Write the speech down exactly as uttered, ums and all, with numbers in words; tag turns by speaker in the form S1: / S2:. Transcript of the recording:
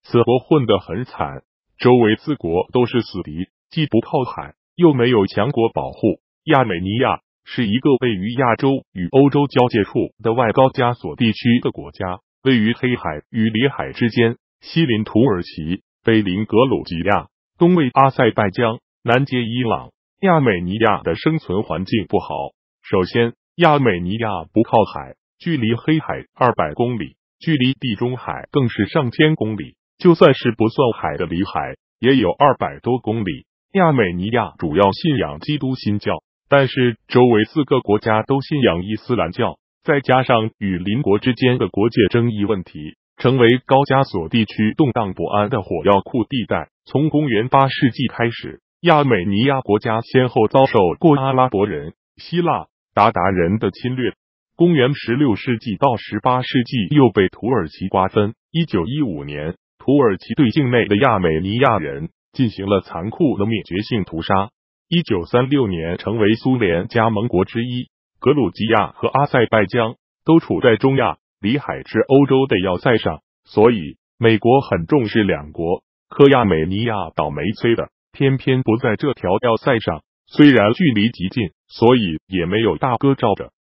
S1: 此国混得很惨，周围四国都是死敌，既不靠海，又没有强国保护。亚美尼亚是一个位于亚洲与欧洲交界处的外高加索地区的国家，位于黑海与里海之间，西邻土耳其，北邻格鲁吉亚，东为阿塞拜疆，南接伊朗。亚美尼亚的生存环境不好。首先，亚美尼亚不靠海，距离黑海二百公里，距离地中海更是上千公里，就算是不算海的里海，也有二百多公里。亚美尼亚主要信仰基督新教，但是周围四个国家都信仰伊斯兰教，再加上与邻国之间的国界争议问题，成为高加索地区动荡不安的火药库地带。从公元八世纪开始，亚美尼亚国家先后遭受过阿拉伯人、希腊、鞑靼人的侵略。公元十六世纪到十八世纪又被土耳其瓜分。一九一五年，土耳其对境内的亚美尼亚人进行了残酷的灭绝性屠杀。一九三六年成为苏联加盟国之一，格鲁吉亚和阿塞拜疆都处在中亚、里海至欧洲的要塞上，所以美国很重视两国。可亚美尼亚倒霉催的，偏偏不在这条要塞上，虽然距离极近，所以也没有大哥罩着。